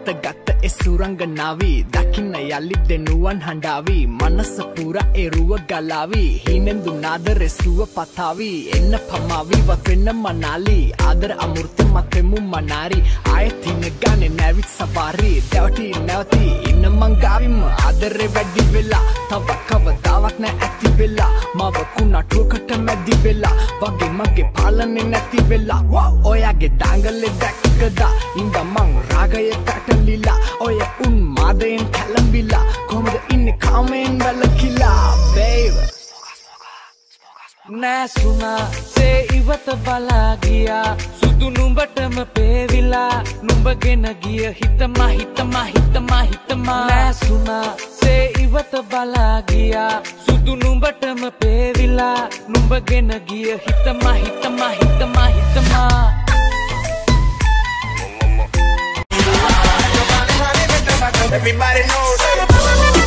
ගත ඒ සුරංගනාවි දකින්න යලි දෙනුවන් හඬාවි මනස පුරා එරුව ගලාවි හිනෙන් දුනාද රෙසුව පතාවි එන්න පමාවි වතෙන්න මනාලි ආදර අමෘත මතෙමු මනාරි ආයෙත් හින ගානේ නැවිත් සවාරි දැවටි නැවති ඉන්න මං ගාවිම ආදරේ වැඩි වෙලා තව කවදාවත් නැ ඇති වෙලා මව කුණටුවකට මැදි වෙලා වගේ මගේ පාලනේ නැති වෙලා ඔයාගේ දාංගලේ දැක්කදා ඉඳ මං රාගය පැටලිලා ඔය උන් මාදයෙන් කැළඹිලා කොහමද ඉන්නේ කාමෙන් වැළකිලා babe නෑසුනා සේ ඉවත බලා ගියා සුදු නුඹටම පේවිලා නුඹගෙන ගිය හිතමා නෑසුනා සේ ඉවත බලා ගියා සුදු නුඹටම පේවිලා නුඹගෙන ගිය හිතමා Everybody knows